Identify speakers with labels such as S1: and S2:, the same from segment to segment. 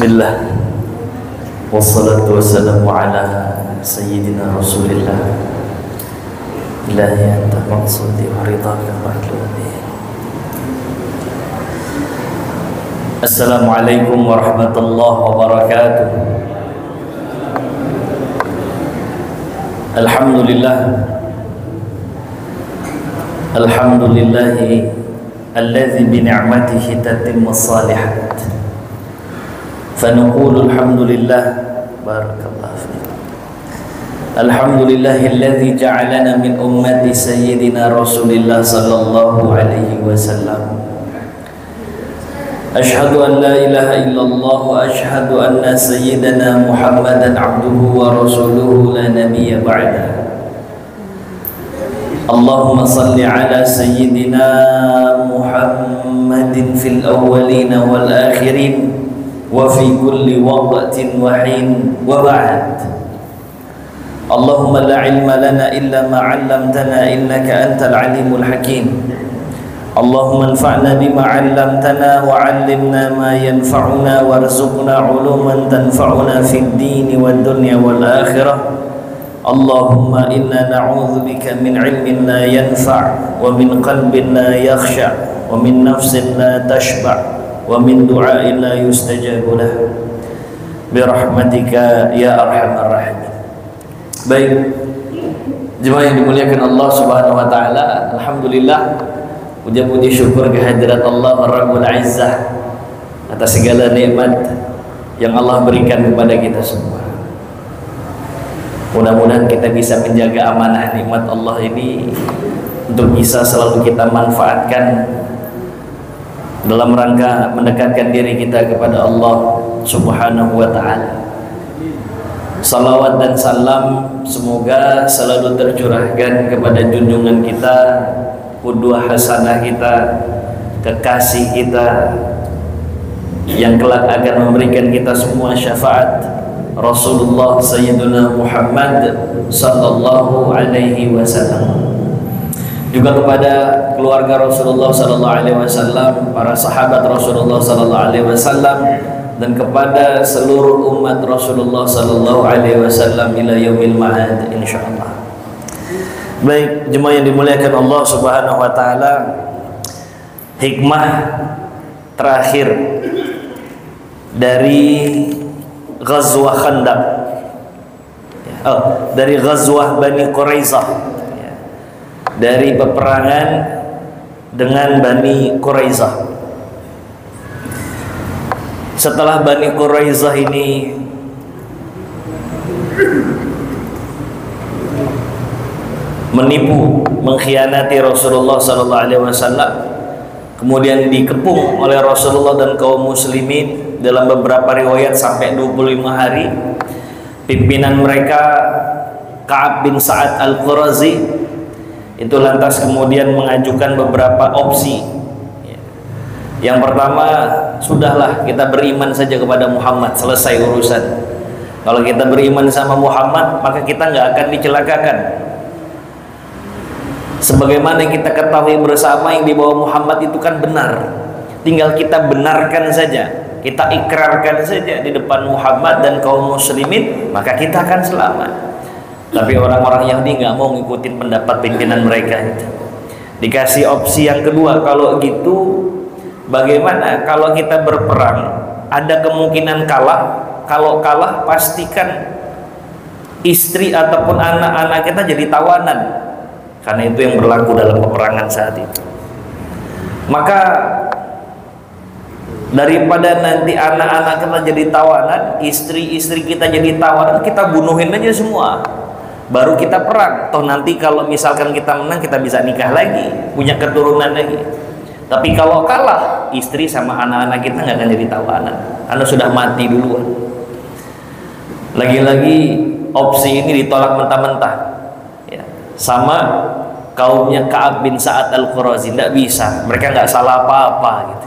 S1: Bismillah, wassalatu wassalamu ala sayyidina rasulillah. Ilahi anta maqsudi wa ridhaka matlubi. Assalamualaikum warahmatullahi wabarakatuh. Alhamdulillah, alhamdulillahi alladzi bi ni'matihi tatimmu shalihat. فنقول الحمد لله بارك الله فيك الحمد لله الذي جعلنا من أمة سيدنا رسول الله صلى الله عليه وسلم أشهد أن لا إله إلا الله وأشهد أن سيدنا محمدا عبده ورسوله لا نبي بعده اللهم صل على سيدنا محمد في الأولين والآخرين وفي كل وقت وحين وبعد اللهم لا علم لنا إلا ما علمتنا إنك أنت العليم الحكيم اللهم انفعنا بما علمتنا وعلمنا ما ينفعنا وارزقنا علوما تنفعنا في الدين والدنيا والآخرة اللهم إنا نعوذ بك من علم لا ينفع ومن قلب لا يخشع ومن نفس لا تشبع wa min du'ain la yustajabu lah birahmatika ya arhamar rahimin. Baik, jemaah yang dimuliakan Allah Subhanahu wa taala, alhamdulillah, puja-puji syukur kehadirat Allah Rabbul Izzah atas segala nikmat yang Allah berikan kepada kita semua. Mudah-mudahan kita bisa menjaga amanah nikmat Allah ini untuk bisa selalu kita manfaatkan dalam rangka mendekatkan diri kita kepada Allah Subhanahu wa ta'ala. Salawat dan salam semoga selalu tercurahkan kepada junjungan kita, qudwah hasanah kita, kekasih kita yang kelak akan memberikan kita semua syafaat, Rasulullah Sayyiduna Muhammad sallallahu alaihi wasallam. Juga kepada keluarga Rasulullah sallallahu alaihi wasallam, para sahabat Rasulullah sallallahu alaihi wasallam, dan kepada seluruh umat Rasulullah sallallahu alaihi wasallam ila yaumil ma'ad insyaallah. Baik, jemaah yang dimuliakan Allah Subhanahu wa taala, hikmah terakhir dari Ghazwah Khandaq, dari Ghazwah Bani Quraizah, dari peperangan dengan Bani Quraizah. Setelah Bani Quraizah ini menipu, mengkhianati Rasulullah sallallahu alaihi wasallam, kemudian dikepung oleh Rasulullah dan kaum muslimin dalam beberapa riwayat sampai 25 hari. Pimpinan mereka Ka'ab bin Sa'ad Al-Qurazi itu lantas kemudian mengajukan beberapa opsi. Yang pertama, sudahlah kita beriman saja kepada Muhammad, selesai urusan. Kalau kita beriman sama Muhammad, maka kita nggak akan dicelakakan. Sebagaimana yang kita ketahui bersama, yang dibawa Muhammad itu kan benar. Tinggal kita benarkan saja, kita ikrarkan saja di depan Muhammad dan kaum muslimin, maka kita akan selamat. Tapi orang-orang Yahudi nggak mau ngikutin pendapat pimpinan mereka itu. Dikasih opsi yang kedua, kalau gitu bagaimana kalau kita berperang, ada kemungkinan kalah. Kalau kalah, pastikan istri ataupun anak-anak kita jadi tawanan, karena itu yang berlaku dalam peperangan saat itu. Maka daripada nanti anak-anak kita jadi tawanan, istri-istri kita jadi tawanan, kita bunuhin aja semua, baru kita perang. Toh nanti kalau misalkan kita menang, kita bisa nikah lagi, punya keturunan lagi. Tapi kalau kalah, istri sama anak-anak kita nggak akan jadi tawanan, karena sudah mati duluan. Lagi-lagi opsi ini ditolak mentah-mentah ya, sama kaumnya Ka'ab bin Sa'ad Al-Qurazi. Tidak bisa, mereka nggak salah apa-apa gitu.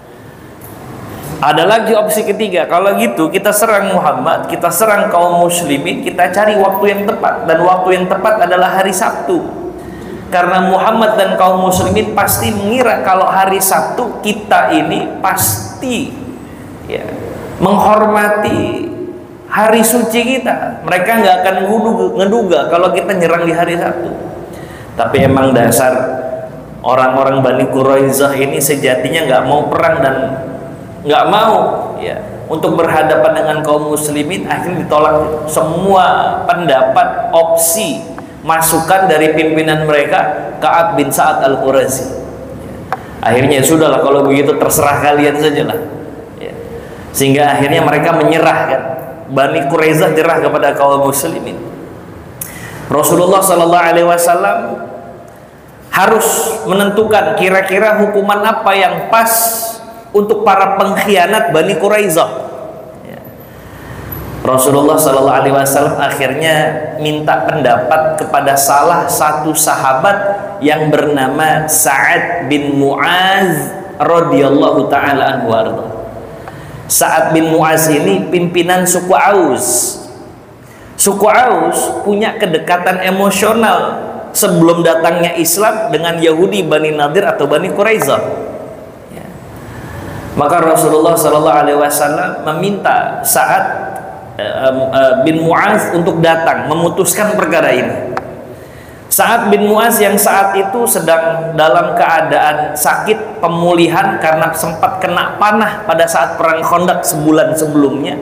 S1: Ada lagi opsi ketiga, kalau gitu kita serang Muhammad, kita serang kaum muslimin, kita cari waktu yang tepat, dan waktu yang tepat adalah hari Sabtu. Karena Muhammad dan kaum muslimin pasti mengira kalau hari Sabtu kita ini pasti ya menghormati hari suci kita. Mereka nggak akan ngeduga kalau kita nyerang di hari Sabtu. Tapi emang dasar orang-orang Bani Quraizah ini sejatinya nggak mau perang dan nggak mau ya untuk berhadapan dengan kaum muslimin. Akhirnya ditolak semua pendapat, opsi, masukan dari pimpinan mereka, Ka'ab bin Sa'ad Al-Qurazi. Akhirnya sudahlah, kalau begitu terserah kalian sajalah ya. Sehingga akhirnya mereka menyerah kan, Bani Quraizah nyerah kepada kaum muslimin. Rasulullah SAW harus menentukan kira-kira hukuman apa yang pas untuk para pengkhianat Bani Quraizah ya. Rasulullah SAW akhirnya minta pendapat kepada salah satu sahabat yang bernama Sa'ad bin Mu'az radhiyallahu ta'ala anhu warda. Sa'ad bin Mu'az ini pimpinan suku Aus. Suku Aus punya kedekatan emosional sebelum datangnya Islam dengan Yahudi Bani Nadir atau Bani Quraizah ya. Maka Rasulullah SAW meminta Sa'ad bin Mu'az untuk datang memutuskan perkara ini. Sa'ad bin Mu'az yang saat itu sedang dalam keadaan sakit pemulihan karena sempat kena panah pada saat perang Khandaq sebulan sebelumnya,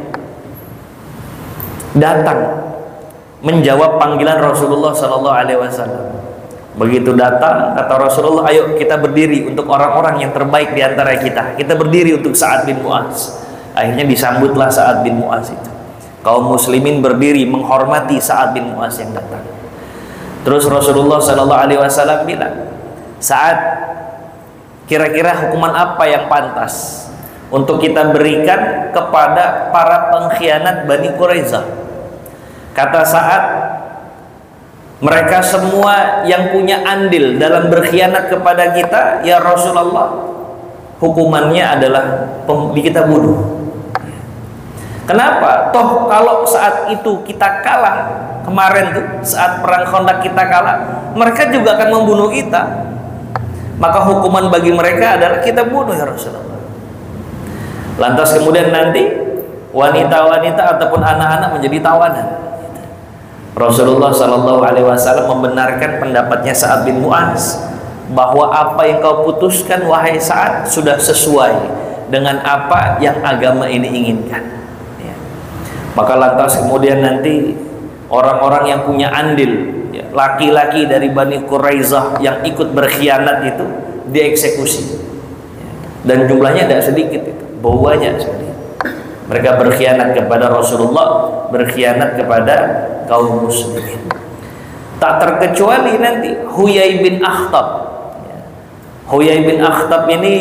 S1: datang menjawab panggilan Rasulullah SAW. Begitu datang, kata Rasulullah, ayo kita berdiri untuk orang-orang yang terbaik di antara kita. Kita berdiri untuk Sa'ad bin Mu'az. Akhirnya disambutlah Sa'ad bin Mu'az itu. Kaum muslimin berdiri menghormati Sa'ad bin Mu'az yang datang. Terus Rasulullah SAW bilang, Sa'ad, kira-kira hukuman apa yang pantas untuk kita berikan kepada para pengkhianat Bani Quraizah? Kata Sa'ad, mereka semua yang punya andil dalam berkhianat kepada kita, ya Rasulullah, hukumannya adalah kita bunuh. Kenapa? Toh kalau saat itu kita kalah, kemarin tuh saat perang Khandaq kita kalah, mereka juga akan membunuh kita. Maka hukuman bagi mereka adalah kita bunuh ya Rasulullah. Lantas kemudian nanti wanita-wanita ataupun anak-anak menjadi tawanan. Rasulullah SAW membenarkan pendapatnya Sa'ad bin Mu'az bahwa apa yang kau putuskan wahai Sa'ad sudah sesuai dengan apa yang agama ini inginkan ya. Maka lantas kemudian nanti orang-orang yang punya andil ya, laki-laki dari Bani Quraizah yang ikut berkhianat itu dieksekusi ya. Dan jumlahnya tidak sedikit itu, banyak sekali. Mereka berkhianat kepada Rasulullah, berkhianat kepada kaum muslimin. Tak terkecuali nanti Huyai bin Akhtab ya. Huyai bin Akhtab ini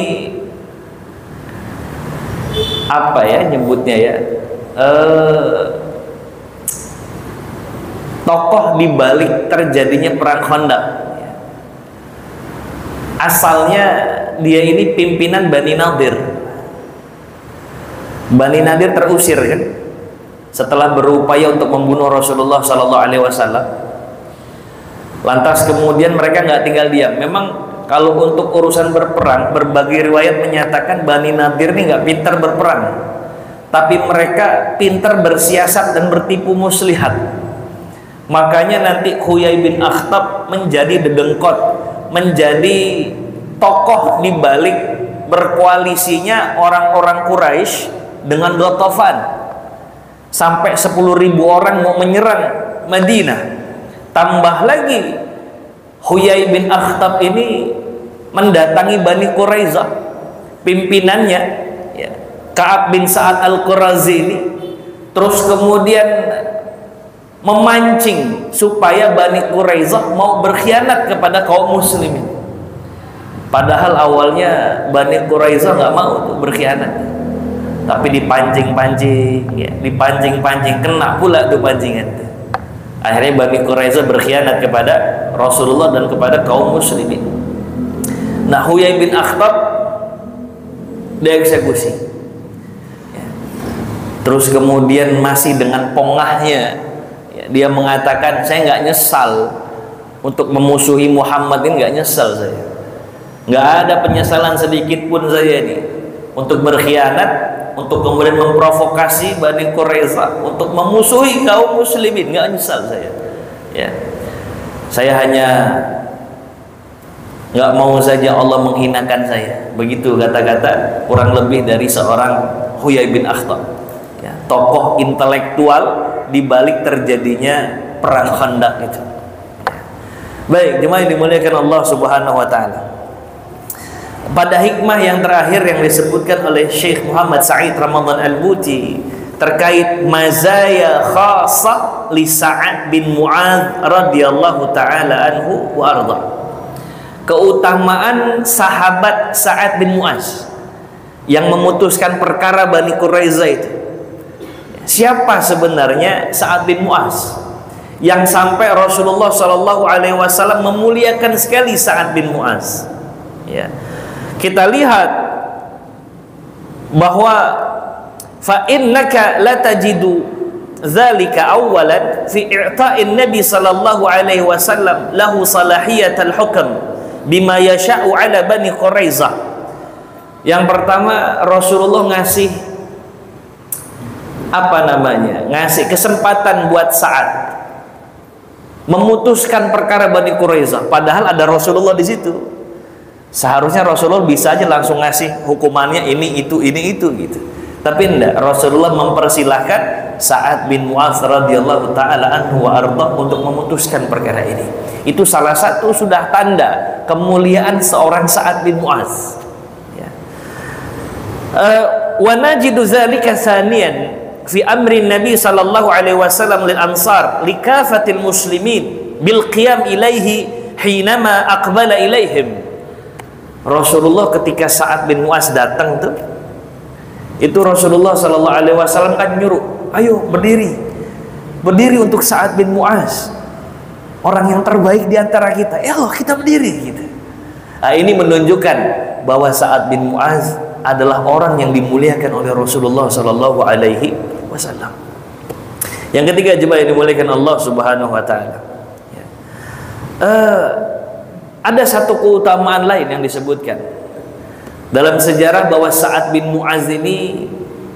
S1: apa ya nyebutnya ya, tokoh di balik terjadinya perang Khandaq ya. Asalnya dia ini pimpinan Bani Nadir. Bani Nadir terusir kan setelah berupaya untuk membunuh Rasulullah SAW. Lantas kemudian mereka nggak tinggal diam. Memang kalau untuk urusan berperang, berbagai riwayat menyatakan Bani Nadir ini nggak pintar berperang, tapi mereka pintar bersiasat dan bertipu muslihat. Makanya nanti Huyai bin Akhtab menjadi dedengkot, menjadi tokoh di balik berkoalisinya orang-orang Quraisy dengan Ghatafan. Sampai 10.000 orang mau menyerang Madinah. Tambah lagi Huyai bin Akhtab ini mendatangi Bani Quraizah, pimpinannya ya, Ka'ab bin Sa'ad Al-Qurazi ini, terus kemudian memancing supaya Bani Quraizah mau berkhianat kepada kaum muslimin. Padahal awalnya Bani Quraizah nggak mau tuh berkhianat, tapi dipancing-pancing ya, dipancing-pancing, kena pula tuh pancingan. Akhirnya Bani Quraizah berkhianat kepada Rasulullah dan kepada kaum muslimin. Nah, Huyai bin Akhtab dieksekusi ya. Terus kemudian masih dengan pongahnya ya, dia mengatakan, saya nggak nyesal untuk memusuhi Muhammad ini, nggak nyesal saya, nggak ada penyesalan sedikit pun saya ini untuk berkhianat untuk kemudian memprovokasi Bani Quraisyah untuk memusuhi kaum muslimin. Nggak nyesal saya, ya. Saya hanya nggak mau saja Allah menghinakan saya. Begitu kata-kata kurang lebih dari seorang Huyai bin Akhtab, ya, tokoh intelektual di balik terjadinya perang Khandaq itu. Baik, jemaah yang dimuliakan Allah Subhanahu wa taala. Pada hikmah yang terakhir yang disebutkan oleh Syekh Muhammad Sa'id Ramadan Al-Buti terkait mazaya khassa li Sa'ad bin Mu'adz radhiyallahu taala anhu wa arda. Keutamaan sahabat Sa'ad bin Mu'adz yang memutuskan perkara Bani Quraisyah itu. Siapa sebenarnya Sa'ad bin Mu'adz yang sampai Rasulullah Shallallahu Alaihi Wasallam memuliakan sekali Sa'ad bin Mu'adz? Ya. Kita lihat bahwa fa innaka la tajidu dzalika awwalan fi i'ta'in Nabi sallallahu alaihi wasallam lahu salahiyatul hukm bima yasha'u ala Bani Quraisyah. Yang pertama, Rasulullah ngasih ngasih kesempatan buat Sa'ad memutuskan perkara Bani Quraisyah, padahal ada Rasulullah di situ. Seharusnya Rasulullah bisa aja langsung ngasih hukumannya ini itu gitu. Tapi enggak, Rasulullah mempersilahkan Sa'ad bin Mu'adz radhiyallahu taala anhu wa arda untuk memutuskan perkara ini. Itu salah satu sudah tanda kemuliaan seorang Sa'ad bin Mu'adz. Ya. Wa najidu dzalika tsaniyan fi amri Nabi sallallahu alaihi wasallam lil ansar likafatil muslimin bil qiyam ilaihi hinama aqbala ilaihim. Rasulullah ketika Sa'ad bin Mu'adz datang tuh, itu Rasulullah sallallahu alaihi wasallam kan nyuruh, ayo berdiri untuk Sa'ad bin Mu'adz, orang yang terbaik di antara kita. Ya Allah, kita berdiri gitu. Nah, ini menunjukkan bahwa Sa'ad bin Mu'adz adalah orang yang dimuliakan oleh Rasulullah sallallahu alaihi wasallam. Yang ketiga, jemaah yang dimuliakan Allah Subhanahu wa taala. Ya. Ada satu keutamaan lain yang disebutkan dalam sejarah bahwa Sa'ad bin Mu'adz ini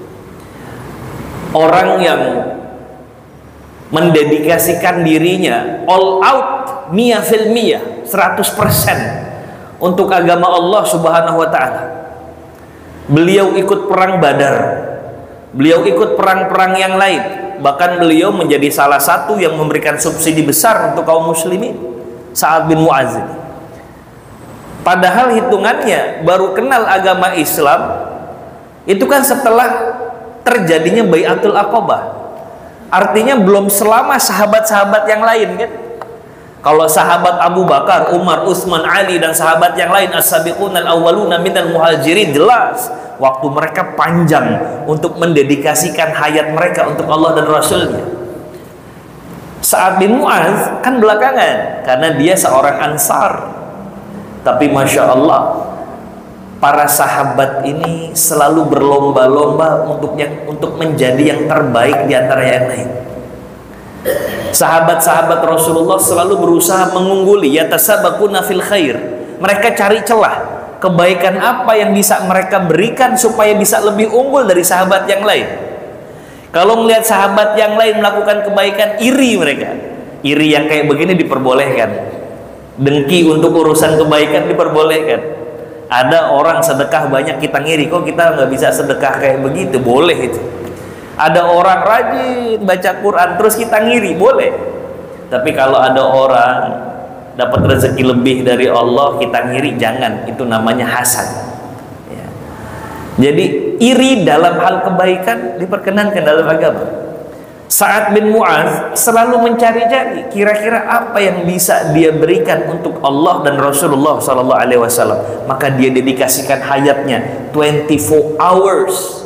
S1: orang yang mendedikasikan dirinya all out 100% untuk agama Allah Subhanahu wa taala. Beliau ikut perang Badar, beliau ikut perang-perang yang lain, bahkan beliau menjadi salah satu yang memberikan subsidi besar untuk kaum muslimin. Sa'ad bin Mu'adz ini, padahal hitungannya baru kenal agama Islam itu kan setelah terjadinya Bai'atul Aqabah. Artinya belum selama sahabat-sahabat yang lain kan. Kalau sahabat Abu Bakar, Umar, Utsman, Ali dan sahabat yang lain as-sabiqunal awwaluna minal muhajirin, jelas waktu mereka panjang untuk mendedikasikan hayat mereka untuk Allah dan Rasulnya. Sa'ad bin Mu'adz kan belakangan karena dia seorang Ansar. Tapi Masya Allah, para sahabat ini selalu berlomba-lomba untuk menjadi yang terbaik di antara yang lain. Sahabat-sahabat Rasulullah selalu berusaha mengungguli, yatasabaquna fil khair. Mereka cari celah kebaikan apa yang bisa mereka berikan supaya bisa lebih unggul dari sahabat yang lain. Kalau melihat sahabat yang lain melakukan kebaikan, iri mereka. Iri yang kayak begini diperbolehkan. Dengki untuk urusan kebaikan diperbolehkan. Ada orang sedekah banyak kita ngiri, kok kita nggak bisa sedekah kayak begitu? Boleh itu. Ada orang rajin baca Quran terus kita ngiri, boleh. Tapi kalau ada orang dapat rezeki lebih dari Allah kita ngiri, jangan. Itu namanya hasad. Ya. Jadi iri dalam hal kebaikan diperkenankan dalam agama. Sa'ad bin Mu'adz selalu mencari-cari kira-kira apa yang bisa dia berikan untuk Allah dan Rasulullah sallallahu alaihi wasallam. Maka dia dedikasikan hayatnya 24 hours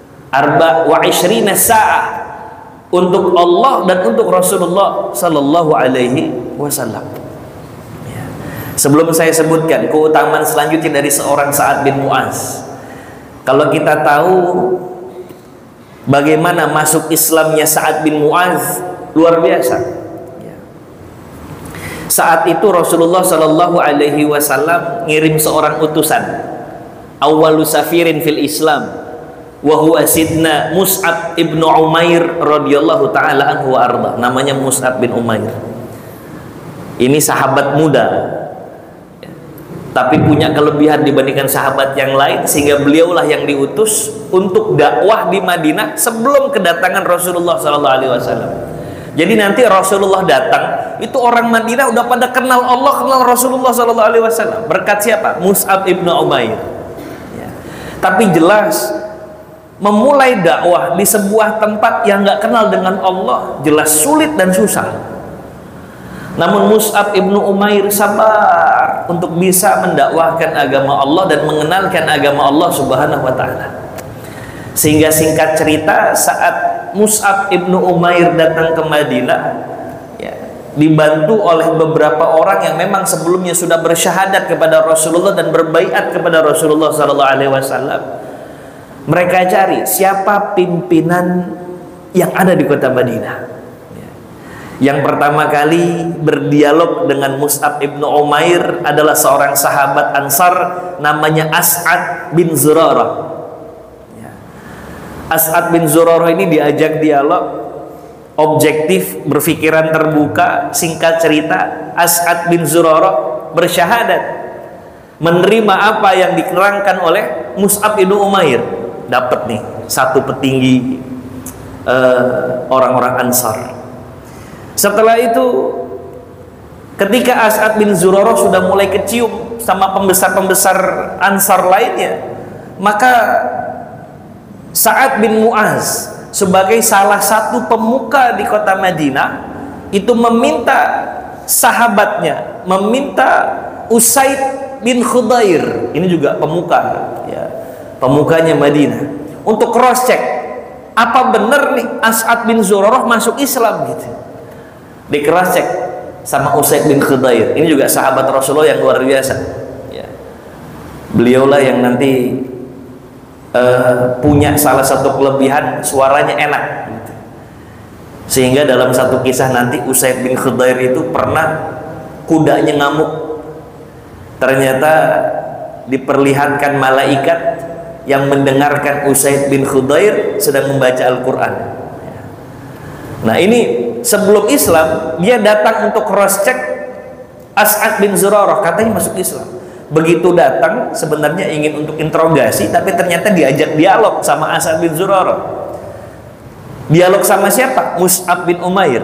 S1: 24 sa'ah untuk Allah dan untuk Rasulullah sallallahu alaihi wasallam. Ya. Sebelum saya sebutkan keutamaan selanjutnya dari seorang Sa'ad bin Mu'adz, kalau kita tahu bagaimana masuk Islamnya Sa'ad bin Mu'adz, luar biasa. Ya. Saat itu Rasulullah sallallahu alaihi wasallam ngirim seorang utusan, awwalu safirin fil Islam, wa huwa sidna Mus'ab ibnu Umair radhiyallahu taala anhu wa arda. Namanya Mus'ab bin Umair. Ini sahabat muda, tapi punya kelebihan dibandingkan sahabat yang lain, sehingga beliaulah yang diutus untuk dakwah di Madinah sebelum kedatangan Rasulullah SAW. Jadi nanti Rasulullah datang, itu orang Madinah udah pada kenal Allah, kenal Rasulullah SAW. Berkat siapa? Mus'ab ibnu Umair. Ya. Tapi jelas memulai dakwah di sebuah tempat yang nggak kenal dengan Allah jelas sulit dan susah. Namun Mus'ab ibnu Umair sabar untuk bisa mendakwahkan agama Allah dan mengenalkan agama Allah Subhanahu wa ta'ala. Sehingga singkat cerita, saat Mus'ab ibnu Umair datang ke Madinah, ya, dibantu oleh beberapa orang yang memang sebelumnya sudah bersyahadat kepada Rasulullah dan berbaiat kepada Rasulullah SAW. Mereka cari siapa pimpinan yang ada di kota Madinah. Yang pertama kali berdialog dengan Mus'ab ibnu Umair adalah seorang sahabat Ansar namanya As'ad bin Zurarah. As'ad bin Zurarah ini diajak dialog, objektif, berpikiran terbuka. Singkat cerita, As'ad bin Zurarah bersyahadat, menerima apa yang diterangkan oleh Mus'ab ibnu Umair. Dapat nih satu petinggi orang-orang Ansar. Setelah itu, ketika As'ad bin Zurarah sudah mulai kecium sama pembesar-pembesar Ansar lainnya, maka Sa'ad bin Mu'az sebagai salah satu pemuka di kota Madinah itu meminta sahabatnya, meminta Usaid bin Khudair, ini juga pemuka, ya, pemukanya Madinah, untuk cross check apa benar nih As'ad bin Zurarah masuk Islam gitu. Di cross check sama Usaid bin Khudair, ini juga sahabat Rasulullah yang luar biasa, ya. Beliaulah yang nanti punya salah satu kelebihan, suaranya enak gitu. Sehingga dalam satu kisah nanti Usaid bin Khudair itu pernah kudanya ngamuk, ternyata diperlihatkan malaikat yang mendengarkan Usaid bin Khudair sedang membaca Al-Quran. Nah ini sebelum Islam, dia datang untuk cross check As'ad bin Zurarah, katanya masuk Islam. Begitu datang sebenarnya ingin untuk interogasi, tapi ternyata diajak dialog sama As'ad bin Zurarah. Dialog sama siapa? Mus'ab bin Umair.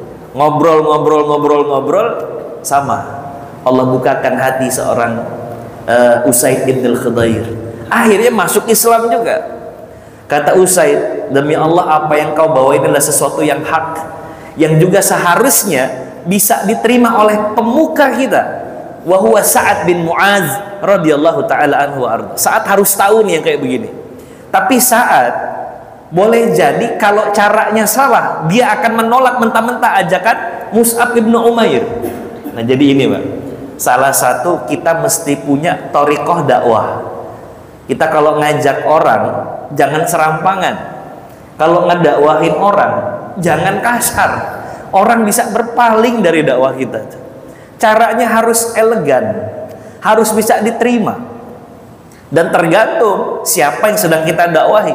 S1: Ngobrol sama Allah bukakan hati seorang Usaid bin Khudair. Akhirnya masuk Islam juga. Kata Usaid, demi Allah apa yang kau bawa ini adalah sesuatu yang hak, yang juga seharusnya bisa diterima oleh pemuka kita. Wa huwa Sa'ad bin Mu'az radhiyallahu taala anhu arda. Sa'ad harus tahu nih yang kayak begini. Tapi Sa'ad boleh jadi kalau caranya salah, dia akan menolak mentah-mentah ajakan Mus'ab ibnu Umair. Nah jadi ini Pak, salah satu kita mesti punya thariqah dakwah. Kita kalau ngajak orang jangan serampangan. Kalau ngedakwahin orang jangan kasar. Orang bisa berpaling dari dakwah kita. Caranya harus elegan, harus bisa diterima, dan tergantung siapa yang sedang kita dakwahi.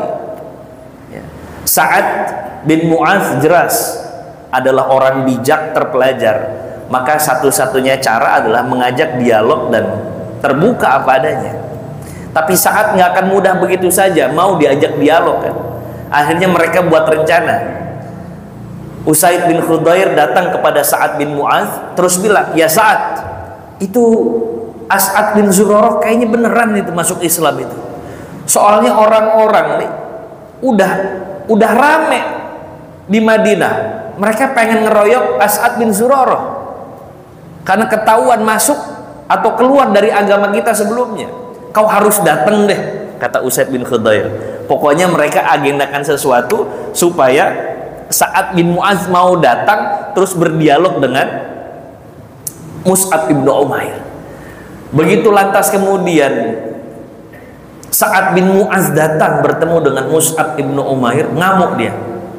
S1: Sa'ad bin Mu'az jelas adalah orang bijak, terpelajar, maka satu-satunya cara adalah mengajak dialog dan terbuka apa adanya. Tapi Sa'ad nggak akan mudah begitu saja mau diajak dialog kan. Akhirnya mereka buat rencana. Usaid bin Khudair datang kepada Sa'ad bin Mu'az terus bilang, ya Sa'ad, itu As'ad bin Zurarah kayaknya beneran itu masuk Islam itu. Soalnya orang-orang nih udah rame di Madinah, mereka pengen ngeroyok As'ad bin Zurarah karena ketahuan masuk atau keluar dari agama kita sebelumnya. Kau harus datang deh, kata Usaid bin Khudair. Pokoknya mereka agendakan sesuatu supaya Sa'ad bin Mu'az mau datang terus berdialog dengan Mus'ab ibnu Umair. Begitu lantas kemudian Sa'ad bin Mu'az datang bertemu dengan Mus'ab ibnu Umair, ngamuk dia.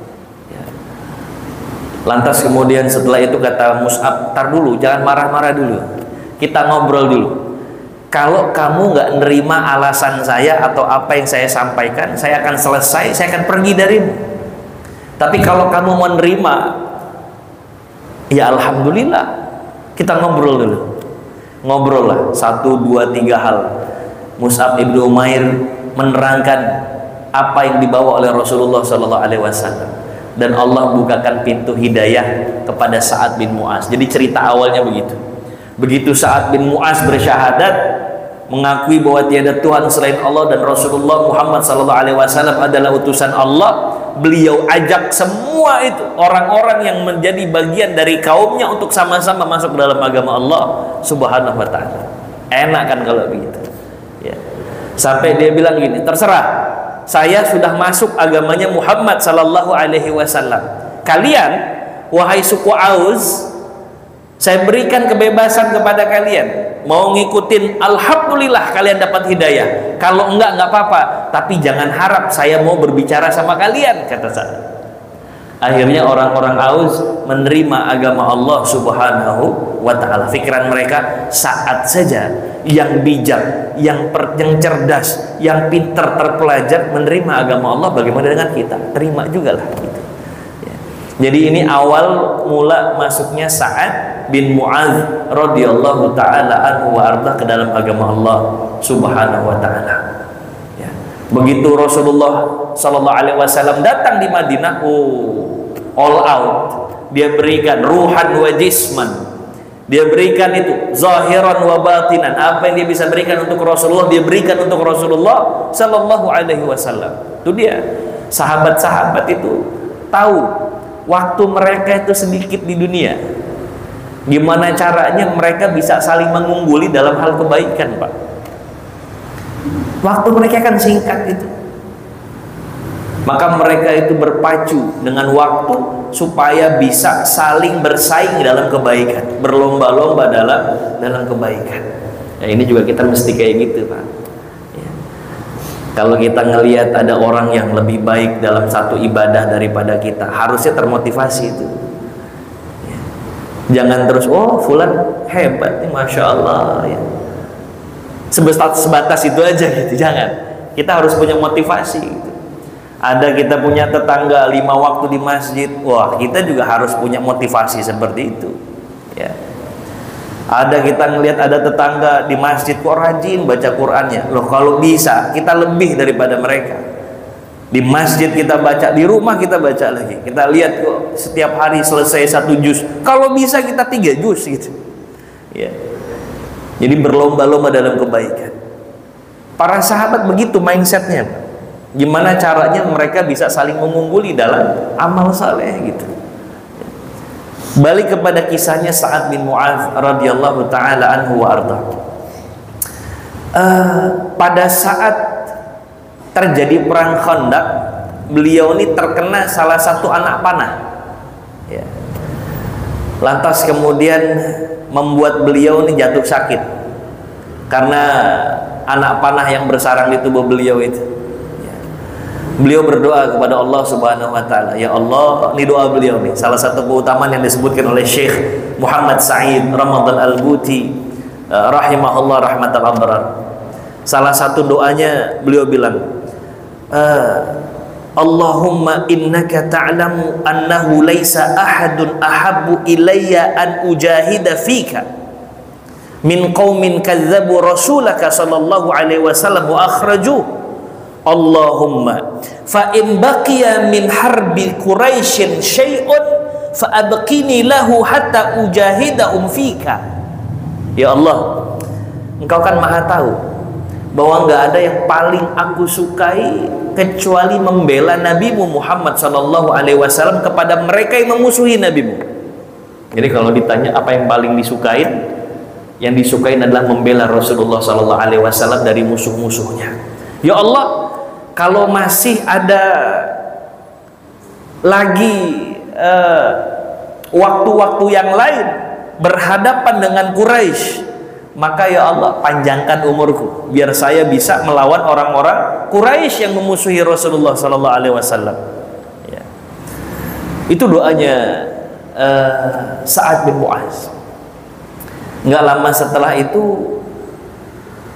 S1: Lantas kemudian setelah itu kata Mus'ab, tar dulu, jangan marah-marah dulu, kita ngobrol dulu. kalau kamu nggak nerima alasan saya atau apa yang saya sampaikan, saya akan selesai, saya akan pergi darimu. Tapi kalau kamu mau nerima, ya alhamdulillah, kita ngobrol dulu. Ngobrol lah, 1, 2, 3 hal. Mus'ab ibnu Umair menerangkan apa yang dibawa oleh Rasulullah SAW, dan Allah bukakan pintu hidayah kepada Sa'ad bin Mu'az. Jadi cerita awalnya begitu. Begitu Sa'ad bin Mu'az bersyahadat, mengakui bahwa tiada Tuhan selain Allah dan Rasulullah Muhammad SAW adalah utusan Allah, beliau ajak semua itu orang-orang yang menjadi bagian dari kaumnya untuk sama-sama masuk dalam agama Allah Subhanahu wa ta'ala. Enak kan kalau begitu ya. Sampai dia bilang gini, terserah, saya sudah masuk agamanya Muhammad sallallahu alaihi wasallam. Kalian, wahai suku Aus, saya berikan kebebasan kepada kalian. Mau ngikutin, alhamdulillah kalian dapat hidayah. Kalau enggak apa-apa. Tapi jangan harap saya mau berbicara sama kalian, kata saya. Akhirnya orang-orang Aus menerima agama Allah Subhanahu wa ta'ala. Pikiran mereka saat saja yang bijak, yang cerdas, yang pintar, terpelajar menerima agama Allah, bagaimana dengan kita? Terima juga lah gitu. Ya. Jadi ini awal mula masuknya Sa'ad bin Mu'adz radhiyallahu taala anhu wa arda ke dalam agama Allah Subhanahu wa taala. Ya. Begitu Rasulullah sallallahu alaihi wasallam datang di Madinah, all out. Dia berikan ruhan wa jisman. Dia berikan itu zahiran wa batinan. Apa yang dia bisa berikan untuk Rasulullah, dia berikan untuk Rasulullah sallallahu alaihi wasallam. Itu dia. Sahabat-sahabat itu tahu waktu mereka itu sedikit di dunia. Gimana caranya mereka bisa saling mengungguli dalam hal kebaikan, Pak? Waktu mereka kan singkat itu. Maka mereka itu berpacu dengan waktu supaya bisa saling bersaing dalam kebaikan, berlomba-lomba dalam kebaikan. Nah, ini juga kita mesti kayak gitu, Pak. Ya. Kalau kita ngelihat ada orang yang lebih baik dalam satu ibadah daripada kita, harusnya termotivasi itu. Ya. Jangan terus, oh fulan hebat nih, masya Allah. Ya. Sebatas itu aja gitu, jangan. Kita harus punya motivasi. Gitu. Ada kita punya tetangga 5 waktu di masjid, wah kita juga harus punya motivasi seperti itu ya. Ada kita ngelihat ada tetangga di masjid kok rajin baca Qur'annya, loh kalau bisa kita lebih daripada mereka. Di masjid kita baca, di rumah kita baca lagi. Kita lihat kok setiap hari selesai 1 juz, kalau bisa kita 3 juz gitu ya. Jadi berlomba-lomba dalam kebaikan. Para sahabat begitu mindsetnya. Gimana caranya mereka bisa saling mengungguli dalam amal saleh gitu. Balik kepada kisahnya Sa'ad bin Mu'adz radhiyallahu taala anhu wa arda. Pada saat terjadi perang Khandaq, beliau ini terkena salah satu anak panah. Ya. Lantas kemudian membuat beliau ini jatuh sakit karena anak panah yang bersarang di tubuh beliau itu. Beliau berdoa kepada Allah Subhanahu wa ta'ala. Ya Allah, ini doa beliau nih. Salah satu keutamaan yang disebutkan oleh Syekh Muhammad Sa'id Ramadan Al-Buti rahimahullah rahmatal abrar. Salah satu doanya beliau bilang, Allahumma innaka ta'lamu annahu laisa ahadun ahabbu ilayya an ujahida fika min qaumin kadzabu rasulaka sallallahu alaihi wasallam wa akhrajuh. Allahumma fa in baqiya min harbi Quraisyin syai'un fa abqini lahu hatta ujahidahum fika. Ya Allah, Engkau kan Maha tahu bahwa enggak ada yang paling aku sukai kecuali membela Nabimu Muhammad sallallahu alaihi wasallam kepada mereka yang memusuhi Nabimu. Jadi kalau ditanya apa yang paling disukain, yang disukain adalah membela Rasulullah sallallahu alaihi wasallam dari musuh-musuhnya. Ya Allah, kalau masih ada lagi waktu-waktu yang lain berhadapan dengan Quraisy, maka ya Allah panjangkan umurku biar saya bisa melawan orang-orang Quraisy yang memusuhi Rasulullah sallallahu alaihi wasallam. Ya. Itu doanya Sa'ad bin Mu'adz. Enggak lama setelah itu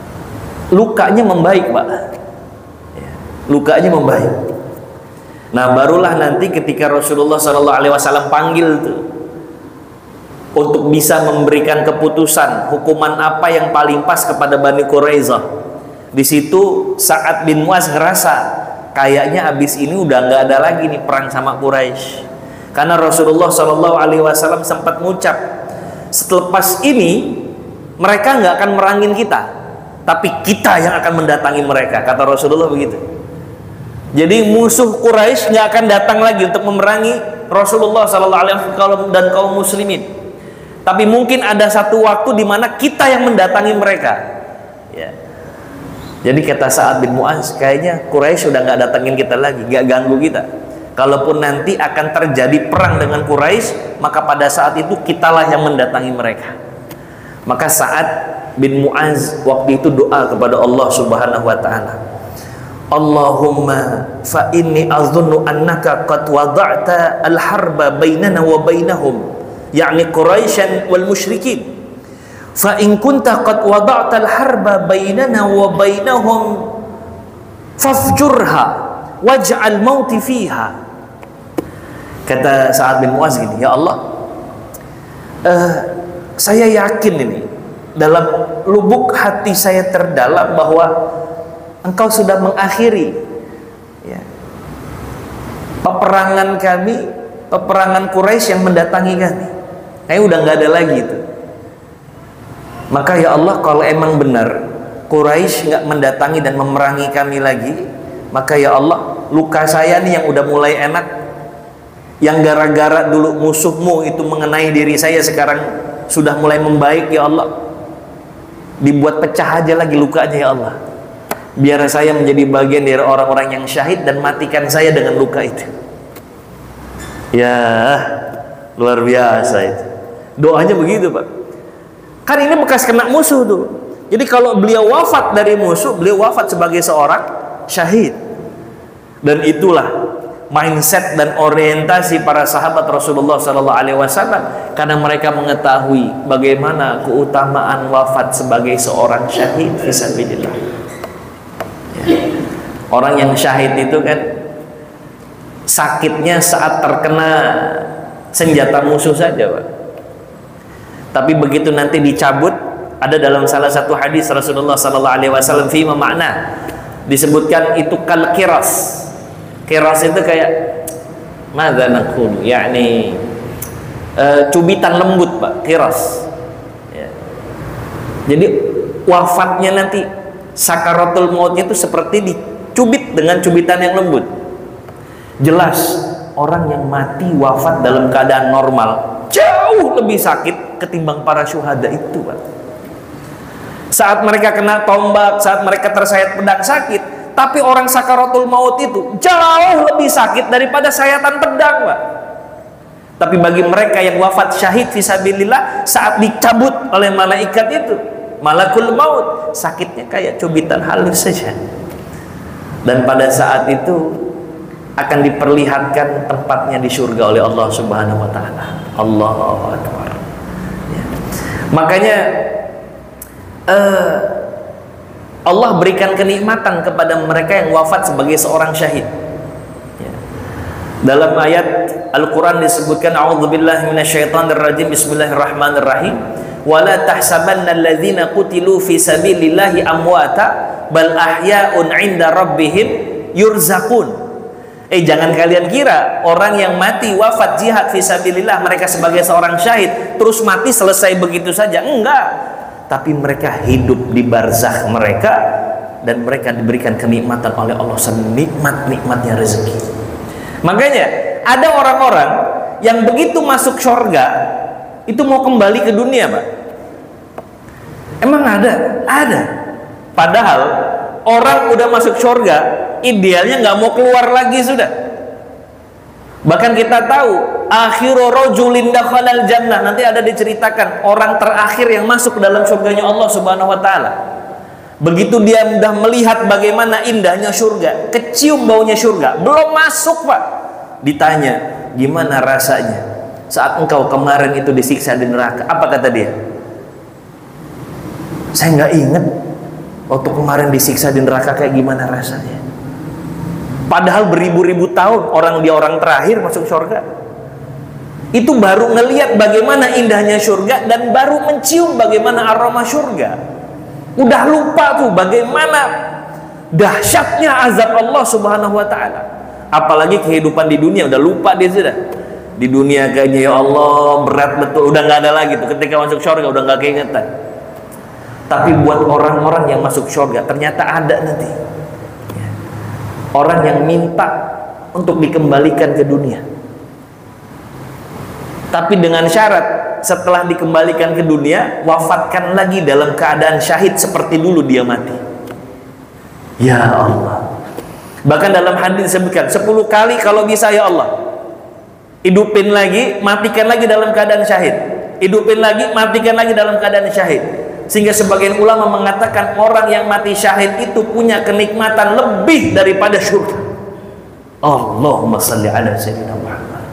S1: lukanya membaik, Pak. Lukanya membaik. Nah, barulah nanti ketika Rasulullah SAW panggil tuh untuk bisa memberikan keputusan hukuman apa yang paling pas kepada Bani Quraisyah. Di situ Sa'ad bin Mu'adz ngerasa kayaknya abis ini udah nggak ada lagi nih perang sama Quraisy. Karena Rasulullah SAW sempat mengucap, selepas ini mereka nggak akan merangin kita, tapi kita yang akan mendatangi mereka. Kata Rasulullah begitu. Jadi musuh Quraisy nggak akan datang lagi untuk memerangi Rasulullah SAW dan kaum muslimin. Tapi mungkin ada satu waktu di mana kita yang mendatangi mereka. Ya. Jadi kata Sa'ad bin Mu'adz, kayaknya Quraisy sudah nggak datangin kita lagi, nggak ganggu kita. Kalaupun nanti akan terjadi perang dengan Quraisy, maka pada saat itu kitalah yang mendatangi mereka. Maka Sa'ad bin Mu'adz waktu itu doa kepada Allah Subhanahu wa taala. Allahumma fa inni azunnu annaka qad wada'ta al-harba bainana wa bainahum, yakni Quraisyan wal musyrikin. Fa in kunta qad wada'ta al-harba bainana wa bainahum fafjurha waj'al mauti fiha. Kata Sa'ad bin Mu'adz gini, ya Allah, saya yakin ini dalam lubuk hati saya terdalam bahwa Engkau sudah mengakhiri ya, peperangan kami, peperangan Quraisy yang mendatangi kami. Kayaknya udah nggak ada lagi itu. Maka ya Allah, kalau emang benar Quraisy nggak mendatangi dan memerangi kami lagi, maka ya Allah, luka saya nih yang udah mulai enak, yang gara-gara dulu musuhmu itu mengenai diri saya sekarang sudah mulai membaik, ya Allah, dibuat pecah aja lagi lukanya ya Allah. Biar saya menjadi bagian dari orang-orang yang syahid dan matikan saya dengan luka itu. Ya, luar biasa itu. Doanya begitu, Pak. Kan ini bekas kena musuh tuh. Jadi kalau beliau wafat dari musuh, beliau wafat sebagai seorang syahid. Dan itulah mindset dan orientasi para sahabat Rasulullah SAW, karena mereka mengetahui bagaimana keutamaan wafat sebagai seorang syahid fisabilillah. Orang yang syahid itu kan sakitnya saat terkena senjata musuh saja, Pak. Tapi begitu nanti dicabut, ada dalam salah satu hadis Rasulullah SAW fi makna disebutkan itu kal kiras. Kiras itu kayak madza naqul, yakni cubitan lembut, Pak, kiras. Ya. Jadi wafatnya nanti sakaratul mautnya itu seperti dicubit dengan cubitan yang lembut. Jelas orang yang mati wafat dalam keadaan normal jauh lebih sakit ketimbang para syuhada itu, Pak. Saat mereka kena tombak, saat mereka tersayat pedang sakit, tapi orang sakaratul maut itu jauh lebih sakit daripada sayatan pedang, Pak. Tapi bagi mereka yang wafat syahid fisabilillah, saat dicabut oleh malaikat itu, malakul maut, sakitnya kayak cubitan halus saja. Dan pada saat itu akan diperlihatkan tempatnya di surga oleh Allah Subhanahu wa taala. Allahu akbar. Ya. Makanya Allah berikan kenikmatan kepada mereka yang wafat sebagai seorang syahid. Ya. Dalam ayat Al-Qur'an disebutkan a'udzubillahi minasyaitonirrajim, bismillahirrahmanirrahim. Wala tahsabanna alladzina qutilu fi sabilillahi amwata bal ahya'un 'inda rabbihim yurzaqun. Jangan kalian kira orang yang mati wafat jihad fi sabilillah mereka sebagai seorang syahid terus mati selesai begitu saja. Enggak. Tapi mereka hidup di barzakh mereka dan mereka diberikan kenikmatan oleh Allah senikmat-nikmatnya rezeki. Makanya ada orang-orang yang begitu masuk surga itu mau kembali ke dunia, Pak. Emang ada? Ada. Padahal orang udah masuk surga, idealnya nggak mau keluar lagi sudah. Bahkan kita tahu, akhiru rajulin dakhalal jannah, nanti ada diceritakan orang terakhir yang masuk dalam surganya Allah Subhanahu wa taala. Begitu dia sudah melihat bagaimana indahnya surga, kecium baunya surga, belum masuk, Pak. Ditanya, "Gimana rasanya saat engkau kemarin itu disiksa di neraka?" Apa kata dia? "Saya nggak ingat."
S2: waktu kemarin disiksa di neraka kayak gimana rasanya. Padahal beribu-ribu tahun orang terakhir masuk surga. Itu baru ngelihat bagaimana indahnya surga dan baru mencium bagaimana aroma surga. Udah lupa tuh bagaimana dahsyatnya azab Allah Subhanahu wa taala. Apalagi kehidupan di dunia udah lupa dia sudah. Di dunia kayaknya ya Allah berat betul, udah nggak ada lagi tuh. Ketika masuk surga udah nggak keingetan. Tapi buat orang-orang yang masuk surga ternyata ada nanti orang yang minta untuk dikembalikan ke dunia, tapi dengan syarat setelah dikembalikan ke dunia wafatkan lagi dalam keadaan syahid seperti dulu dia mati. Ya Allah, bahkan dalam hadis disebutkan 10 kali kalau bisa ya Allah, hidupin lagi, matikan lagi dalam keadaan syahid, hidupin lagi, matikan lagi dalam keadaan syahid. Sehingga sebagian ulama mengatakan orang yang mati syahid itu punya kenikmatan lebih daripada surga. Allahumma salli ala sayyidina Muhammad.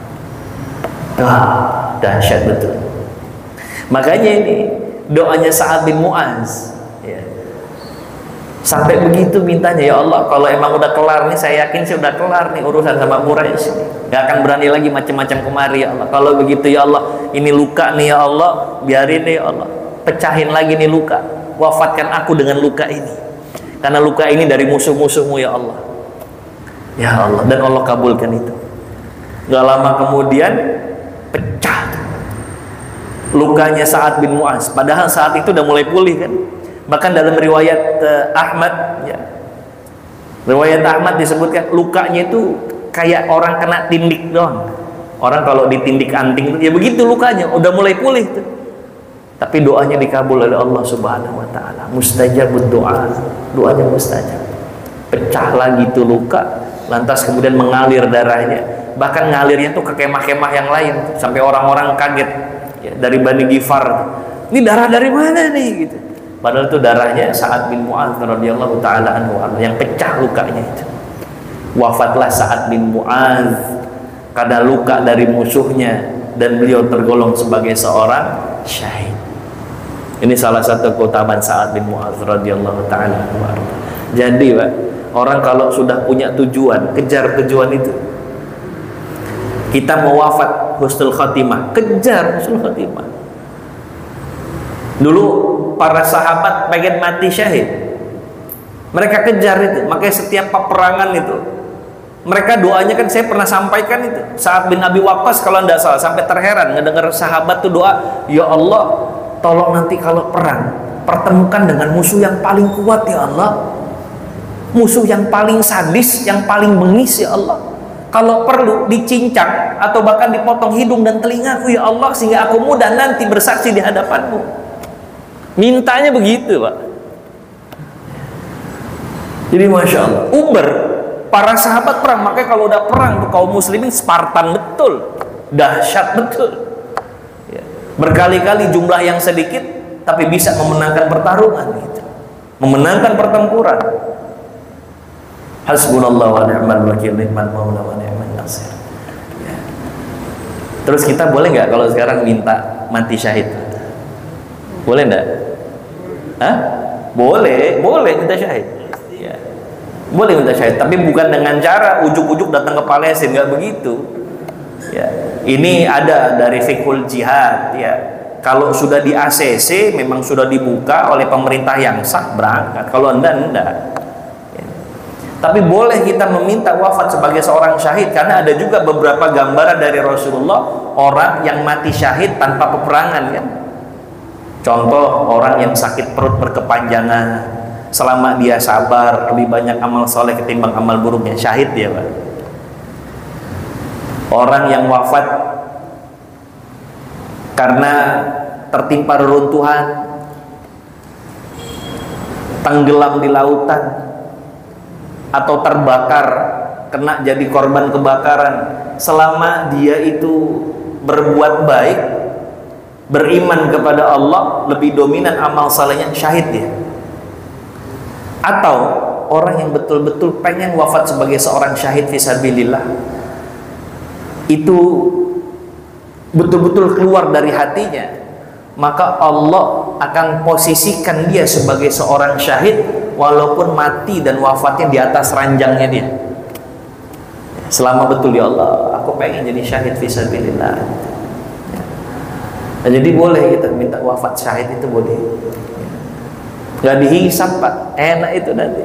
S2: Dahsyat betul. Makanya ini doanya Sa'ad bin Mu'az ya. Sampai begitu mintanya, ya Allah kalau emang udah kelar nih, saya yakin sih udah kelar nih urusan sama Quraisy, gak akan berani lagi macam-macam kemari ya Allah. Kalau begitu ya Allah, ini luka nih ya Allah, biarin nih ya Allah, pecahin lagi nih luka, wafatkan aku dengan luka ini, karena luka ini dari musuh-musuhmu ya Allah. Ya Allah, dan Allah kabulkan itu. Gak lama kemudian pecah lukanya Sa'ad bin Mu'az, padahal saat itu udah mulai pulih kan. Bahkan dalam riwayat Ahmad ya, riwayat Ahmad disebutkan lukanya itu kayak orang kena tindik doang. Orang kalau ditindik anting ya begitu lukanya, udah mulai pulih tuh. Tapi doanya dikabul oleh Allah Subhanahu wa taala. Mustajabud doa. Doanya mustajab. Pecah lagi tuh luka, lantas kemudian mengalir darahnya. Bahkan ngalirnya tuh ke kemah-kemah yang lain sampai orang-orang kaget ya, dari Bani Ghifar. Ini darah dari mana nih gitu. Padahal itu darahnya Sa'ad bin Mu'az radhiyallahu taala anhu yang pecah lukanya itu. Wafatlah Sa'ad bin Mu'az karena luka dari musuhnya dan beliau tergolong sebagai seorang syahid. Ini salah satu keutamaan Sa'ad bin Mu'az radhiyallahu taala anhu. Jadi, Pak, orang kalau sudah punya tujuan, kejar tujuan itu. Kita mau wafat husnul khatimah, kejar husnul khatimah. Dulu para sahabat pengen mati syahid, mereka kejar itu. Makanya setiap peperangan itu mereka doanya kan saya pernah sampaikan itu. Sa'ad bin Abi Waqqas kalau tidak salah sampai terheran ngedengar sahabat tuh doa, ya Allah tolong nanti kalau perang pertemukan dengan musuh yang paling kuat ya Allah, musuh yang paling sadis, yang paling bengis ya Allah. Kalau perlu dicincang atau bahkan dipotong hidung dan telingaku ya Allah, sehingga aku mudah nanti bersaksi di hadapanmu. Mintanya begitu, Pak. Jadi Masya Allah, para sahabat perang. Makanya kalau udah perang tuh kaum muslimin Spartan betul, dahsyat betul ya. Berkali-kali jumlah yang sedikit tapi bisa memenangkan pertarungan gitu. Memenangkan pertempuran. Hasbunallahu wa ni'mal wakil, ni'mal maula wa ni'man nasir ya. Terus kita boleh nggak kalau sekarang minta mati syahid? Boleh enggak? Hah? Boleh minta syahid. Ya. Boleh minta syahid, tapi bukan dengan cara ujuk-ujuk datang ke Palestina, enggak begitu. Ya. Ini ada dari fiqhul jihad ya. Kalau sudah di ACC memang sudah dibuka oleh pemerintah yang sah, berangkat. Kalau enggak. Ya. Tapi boleh kita meminta wafat sebagai seorang syahid, karena ada juga beberapa gambaran dari Rasulullah orang yang mati syahid tanpa peperangan kan. Contoh orang yang sakit perut berkepanjangan, selama dia sabar lebih banyak amal soleh ketimbang amal buruknya, syahid dia, Pak. Orang yang wafat karena tertimpa reruntuhan, tenggelam di lautan, atau terbakar, kena jadi korban kebakaran, selama dia itu berbuat baik, beriman kepada Allah, lebih dominan amal salehnya, syahid dia. Atau orang yang betul-betul pengen wafat sebagai seorang syahid fisabilillah, itu betul-betul keluar dari hatinya, maka Allah akan posisikan dia sebagai seorang syahid walaupun mati dan wafatnya di atas ranjangnya dia. Selama betul, ya Allah, aku pengen jadi syahid fisabilillah. Nah, jadi boleh kita minta wafat syahid, itu boleh. Gak dihisap Pak, enak itu nanti.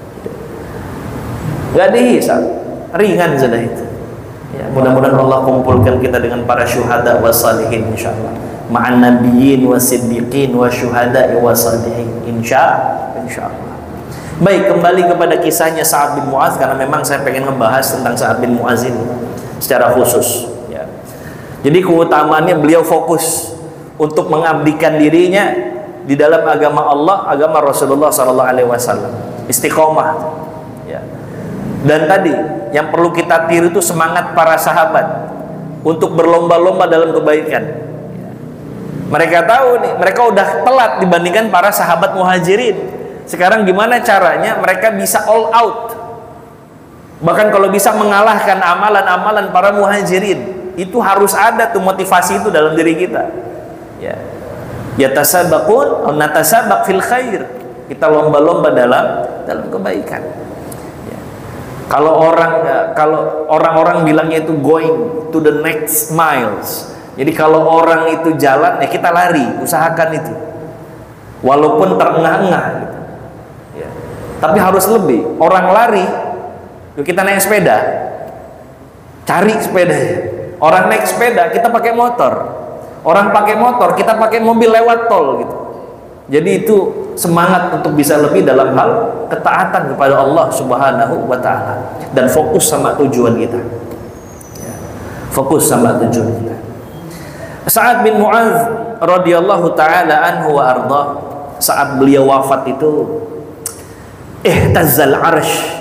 S2: Gak dihisap, ringan sudah itu. Ya, mudah-mudahan Allah kumpulkan kita dengan para syuhada wa salihin insyaallah. Ma'an nabiyyin wa siddiqin wa syuhada wa salihin insyaallah. Baik, kembali kepada kisahnya Sa'ad bin Mu'adz, karena memang saya pengen ngebahas tentang Sa'ad bin Mu'adz ini secara khusus ya. Jadi keutamaannya beliau fokus untuk mengabdikan dirinya di dalam agama Allah, agama Rasulullah SAW, istiqomah ya. Dan tadi yang perlu kita tiru itu semangat para sahabat untuk berlomba-lomba dalam kebaikan. Mereka tahu nih, mereka udah telat dibandingkan para sahabat muhajirin. Sekarang gimana caranya mereka bisa all out, bahkan kalau bisa mengalahkan amalan-amalan para muhajirin. Itu harus ada tuh motivasi itu dalam diri kita ya. Yatasabaqun aw natasabaq fil khair, kita lomba-lomba dalam kebaikan ya. Kalau orang-orang bilangnya itu going to the next miles. Jadi kalau orang itu jalan ya kita lari, usahakan itu walaupun terengah-engah gitu. Tapi harus lebih. Orang lari, kita naik sepeda, cari sepedanya. Orang naik sepeda, kita pakai motor. Orang pakai motor, kita pakai mobil lewat tol gitu. Jadi itu semangat untuk bisa lebih dalam hal ketaatan kepada Allah Subhanahu wa Ta'ala, dan fokus sama tujuan kita ya. Fokus sama tujuan kita. Sa'ad bin Mu'adz radhiyallahu ta'ala anhu wa arda, saat beliau wafat itu ihtazzal arsh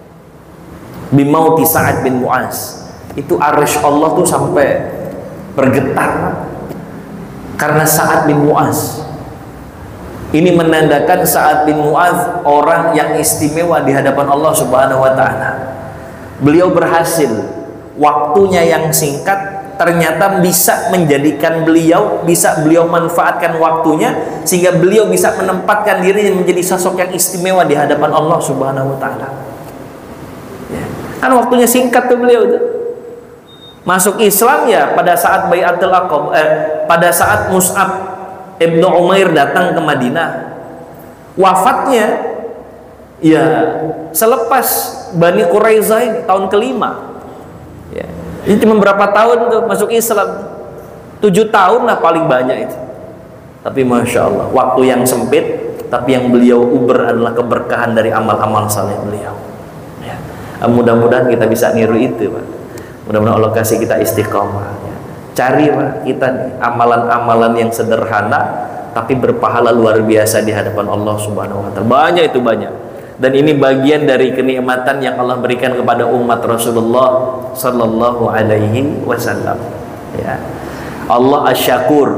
S2: bimauti Sa'ad bin Mu'adz. Itu arsh Allah tuh sampai bergetar karena Sa'ad bin Mu'adz. Ini menandakan Sa'ad bin Mu'adz orang yang istimewa di hadapan Allah Subhanahu wa Ta'ala. Beliau berhasil, waktunya yang singkat ternyata bisa menjadikan beliau, bisa beliau manfaatkan waktunya sehingga beliau bisa menempatkan diri menjadi sosok yang istimewa di hadapan Allah Subhanahu wa Ta'ala ya. Kan waktunya singkat tuh beliau tuh. Masuk Islam ya pada saat Bai'atul Aqabah, pada saat Mus'ab Ibnu Umair datang ke Madinah. Wafatnya ya selepas Bani Quraisyah ini, tahun ke-5 ya. Ini cuma berapa tahun tuh masuk Islam? 7 tahun lah paling banyak itu. Tapi Masya Allah, waktu yang sempit, tapi yang beliau uber adalah keberkahan dari amal-amal saleh beliau ya. Mudah-mudahan kita bisa niru itu Pak. Mudah-mudahan Allah kasih kita istiqomah ya. Cari Pak kita nih amalan-amalan yang sederhana tapi berpahala luar biasa di hadapan Allah Subhanahu wa Ta'ala. Banyak itu, banyak. Dan ini bagian dari kenikmatan yang Allah berikan kepada umat Rasulullah sallallahu alaihi wasallam ya. Allah Asy-Syakur,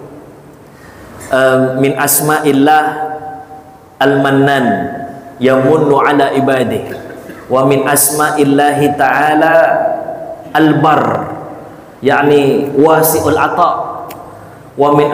S2: min asma'illah al-Mannan yamunnu ala ibadihi, wa min asma'illahi ta'ala al-Barr yakni wasi'ul ata', wa min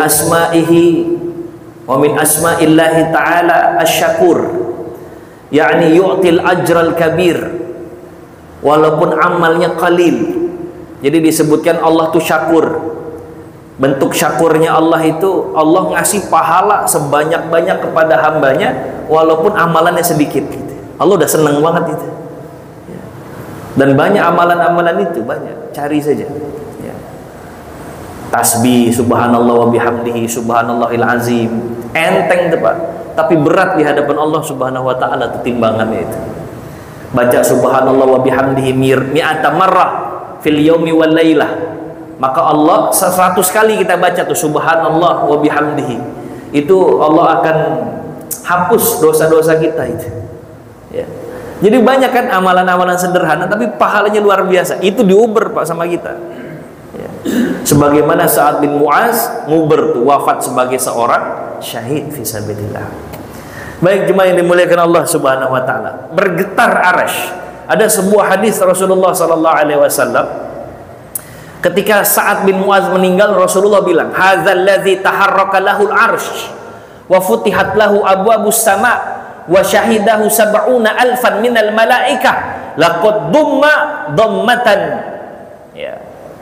S2: asma'illahi ta'ala Asy-Syakur yakni yu'til ajral kabir walaupun amalnya qalil. Jadi disebutkan Allah tuh syakur. Bentuk syakurnya Allah itu Allah ngasih pahala sebanyak-banyak kepada hambanya walaupun amalannya sedikit gitu. Allah udah seneng banget itu ya. Dan banyak amalan-amalan itu, banyak, cari saja ya. Tasbih subhanallah wa bihamdihi subhanallahil azim, enteng tuh Pak, tapi berat di hadapan Allah Subhanahu wa Ta'ala itu timbangannya itu. Baca subhanallah wa bihamdihi mi'ata marrah fil yaumi wal lailah, maka Allah 100 kali kita baca tuh subhanallah wa bihamdihi, itu Allah akan hapus dosa-dosa kita itu ya. Jadi banyak kan amalan-amalan sederhana tapi pahalanya luar biasa. Itu diuber Pak sama kita ya. Sebagaimana Sa'ad bin Mu'adz nguber tuh wafat sebagai seorang syahid fisabilillah. Baik jemaah yang dimuliakan Allah Subhanahu wa Ta'ala, bergetar arasy. Ada sebuah hadis Rasulullah sallallahu alaihi wasallam ketika Sa'ad bin Mu'adz meninggal, Rasulullah bilang, "Hadzal ladzi taharraka lahul arsy wa futihat lahu abwabus sama' wa syahidahu sab'una alfan minal malaikah laqad dumma dhammatan, ya,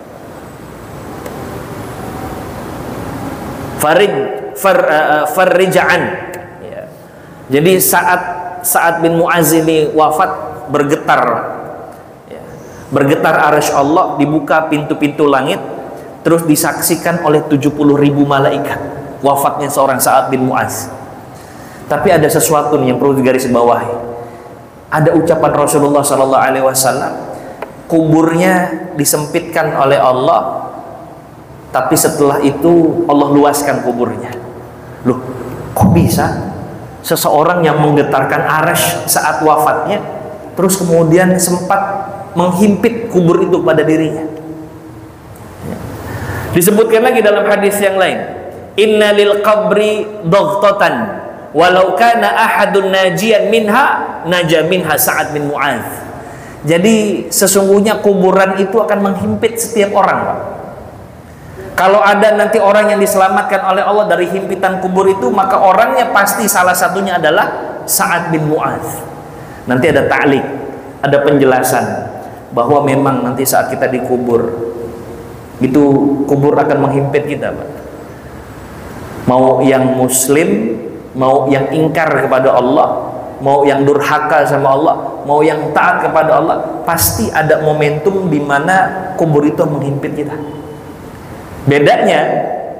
S2: farrija'an, ya. Jadi saat bin Mu'az ini wafat, bergetar, ya, bergetar arsy Allah, dibuka pintu-pintu langit, terus disaksikan oleh 70.000 malaikat wafatnya seorang Sa'ad bin Mu'az. Tapi ada sesuatu nih yang perlu digarisbawahi. Ada ucapan Rasulullah SAW, kuburnya disempitkan oleh Allah, tapi setelah itu Allah luaskan kuburnya. Loh, kok bisa seseorang yang menggetarkan arsy saat wafatnya terus kemudian sempat menghimpit kubur itu pada dirinya? Disebutkan lagi dalam hadis yang lain, inna lil qabri daghtatan walau kana ahadun najian minha naja minha Sa'ad bin Mu'az. Jadi sesungguhnya kuburan itu akan menghimpit setiap orang, Pak. Kalau ada nanti orang yang diselamatkan oleh Allah dari himpitan kubur itu, maka orangnya pasti salah satunya adalah Sa'ad bin Mu'az. Nanti ada ta'liq, ada penjelasan bahwa memang nanti saat kita dikubur itu kubur akan menghimpit kita, Pak. Mau yang muslim, mau yang ingkar kepada Allah, mau yang durhaka sama Allah, mau yang taat kepada Allah, pasti ada momentum di mana kubur itu menghimpit kita. Bedanya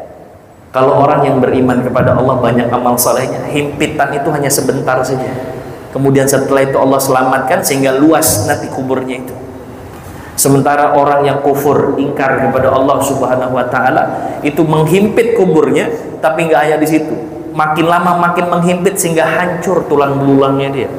S2: kalau orang yang beriman kepada Allah, banyak amal salehnya, himpitan itu hanya sebentar saja. Kemudian setelah itu Allah selamatkan sehingga luas nanti kuburnya itu. Sementara orang yang kufur, ingkar kepada Allah Subhanahu wa taala, itu menghimpit kuburnya, tapi nggak hanya di situ. Makin lama makin menghimpit sehingga hancur tulang belulangnya dia.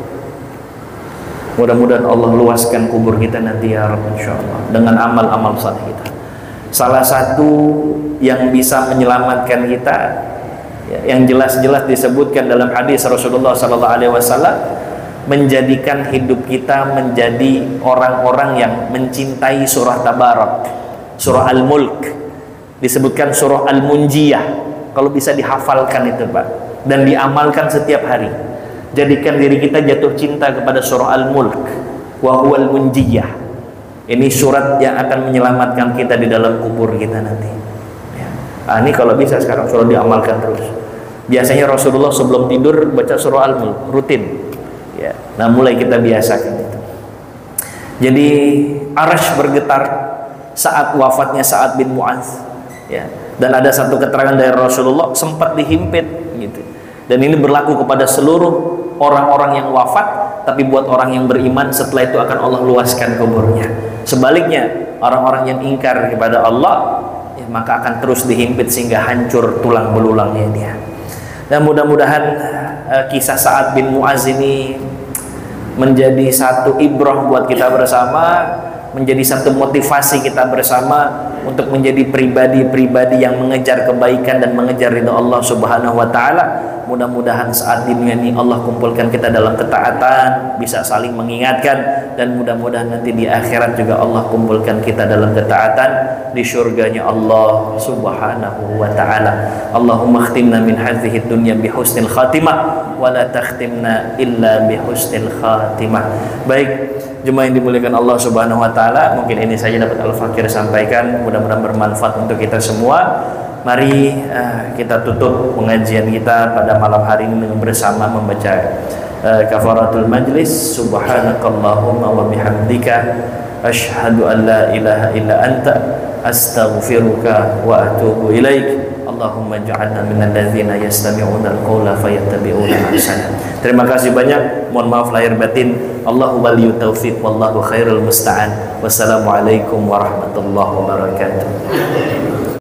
S2: Mudah-mudahan Allah luaskan kubur kita nanti ya Rabb, insyaallah, dengan amal-amal saleh kita. Salah satu yang bisa menyelamatkan kita, yang jelas-jelas disebutkan dalam hadis Rasulullah SAW, menjadikan hidup kita menjadi orang-orang yang mencintai surah Tabarak, surah Al-Mulk, disebutkan surah Al-Munjiyah. Kalau bisa dihafalkan itu, Pak, dan diamalkan setiap hari, jadikan diri kita jatuh cinta kepada surah Al-Mulk, wa huwal munjiyah. Ini surat yang akan menyelamatkan kita di dalam kubur kita nanti, ya. Ini kalau bisa sekarang suruh diamalkan terus. Biasanya Rasulullah sebelum tidur baca surah Al-Mulk rutin, ya. Nah, mulai kita biasakan itu. Jadi arsy bergetar saat wafatnya Sa'ad bin Mu'az, ya. Dan ada satu keterangan dari Rasulullah sempat dihimpit gitu. Dan ini berlaku kepada seluruh orang-orang yang wafat, tapi buat orang yang beriman setelah itu akan Allah luaskan kuburnya. Sebaliknya, orang-orang yang ingkar kepada Allah, ya, maka akan terus dihimpit sehingga hancur tulang belulangnya dia. Dan mudah-mudahan kisah Sa'ad bin Mu'az ini menjadi satu ibrah buat kita bersama, menjadi satu motivasi kita bersama untuk menjadi pribadi-pribadi yang mengejar kebaikan dan mengejar ridha Allah Subhanahu wa taala. Mudah-mudahan saat di dunia ini Allah kumpulkan kita dalam ketaatan, bisa saling mengingatkan, dan mudah-mudahan nanti di akhirat juga Allah kumpulkan kita dalam ketaatan di surganya Allah Subhanahu wa taala. Allahumma khtimna min hadhihi dunya bi husnil khatimah wa la takhtimna illa bi husnil khatimah. Baik, jemaah yang dimuliakan Allah Subhanahu wa taala, mungkin ini saja dapat Al-Fakir sampaikan, mudah-mudahan bermanfaat untuk kita semua. Mari kita tutup pengajian kita pada malam hari ini dengan bersama membaca kafaratul majlis. Subhanakallahumma wa bihamdika asyhadu an la ilaha illa anta astaghfiruka wa atubu ilaik. Allahumma ja'alna minal ladzina yastami'una al-qawla fayattabi'una ahsana. Terima kasih banyak. Mohon maaf lahir batin. Allahu waliyut taufiq wallahu khairul musta'an. Wassalamualaikum warahmatullahi wabarakatuh.